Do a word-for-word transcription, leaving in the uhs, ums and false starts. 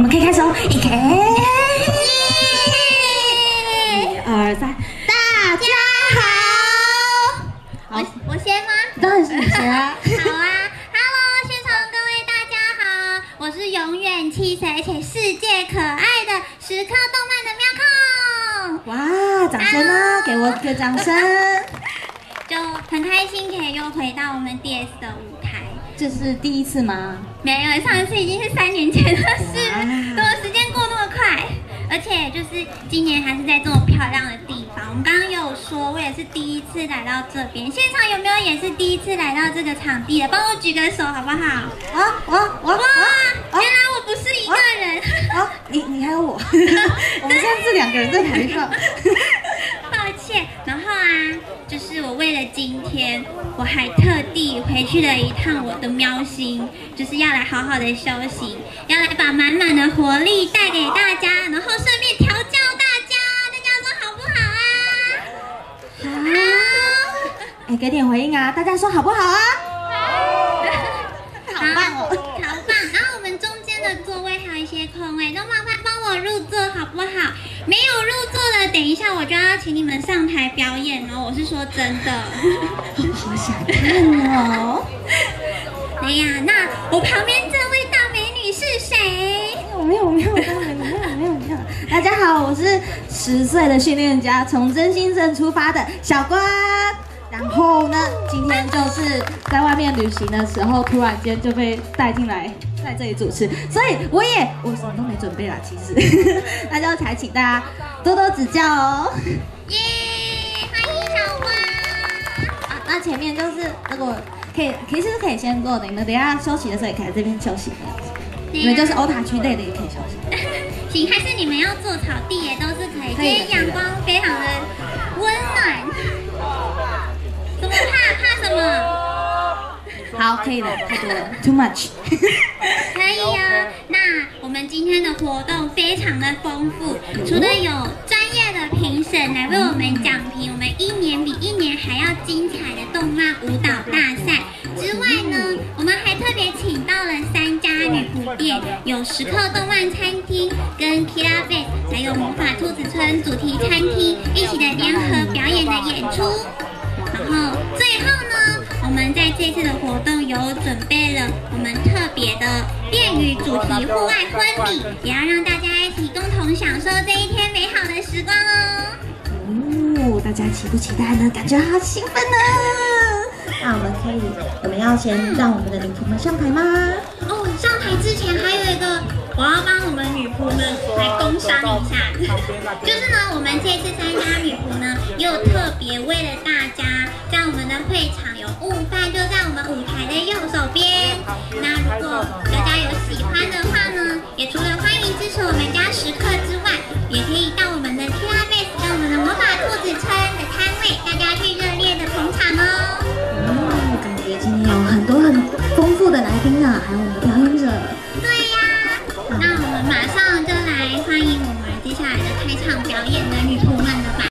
们可以开始哦，一开，一二三，大家好。 我我先吗？ 当然是你先啊。 好啊 ，Hello， 现场各位大家好，我是永远气色而且世界可爱的时刻动漫的妙控。 哇，掌声啊！给我一个掌声。 就很开心可以又回到我们 D S 的舞台。 这是第一次吗？ 没有，上一次已经是三年前的事，怎么时间过那么快？而且就是今年还是在这么漂亮的地方。我们刚刚有说，我也是第一次来到这边，现场有没有也是第一次来到这个场地的？帮我举个手好不好？ 啊我我哇！原来我不是一个人。 啊，你你还有我，我们现在是两个人在台上。 抱歉，然后啊，就是我为了今天，我还特地回去了一趟我的喵星，就是要来好好的休息，要来把满满的活力带给大家，然后顺便调教大家，大家说好不好啊？好。 哎，给点回应啊！大家说好不好啊？ 好棒哦，好棒！然后我们中间的座位还有一些空位，都麻烦帮我入座好不好？没有入座的，等一下我就要请你们上台表演哦。我是说真的。 好想看哦！ 哎呀，那我旁边这位大美女是谁？ 没有没有没有没有没有没有没有！大家好，我是十岁的训练家，从真心镇出发的小关。然后呢，今天就是在外面旅行的时候，突然间就被带进来，在这里主持，所以我也我什么都没准备啦，其实，那就才请大家多多指教哦。 耶，欢迎小关。 啊，那前面就是如果可以，其实是可以先坐的，你们等一下休息的时候也可以在这边休息的。你们就是欧塔区内的也可以休息。 行，还是你们要坐草地也都是可以，今天阳光非常的温暖。怎么怕？怕什么？ 好，可以了，太多了 ，too much。 可以哦。那我们今天的活动非常的丰富，除了有专业的评审来为我们讲评我们一年比一年还要精彩的动漫舞蹈大赛之外呢，我们还特别请到了三家女仆店，有时刻动漫餐厅跟 Kira Base， 还有魔法兔子村主题餐厅一起的联合表演的演出。然后最后呢，我们在这次的活动有准备了我们特别的恋与主题户外婚礼，也要让大家一起共同享受这一天美好的时光哦。 哦，大家期不期待呢？感觉好兴奋呢。那我们可以，我们要先让我们的女仆们上台吗？ 哦，上台之前还有一个，我要帮我们女仆们来工商一下，就是呢，我们这次三家女仆呢，又特别为了大家，在我们的会场有午饭，就在我们舞台的右手边。那如果大家有喜欢的话呢，也除了欢迎支持我们家时刻之外，也可以到我们的 Kira Base 跟我们的魔法兔子村的摊位，大家去热烈的捧场哦。 嗯，感觉今天有很多很丰富的来宾呢，还有我们的表演者。 对呀，那我们马上就来欢迎我们接下来的开场表演的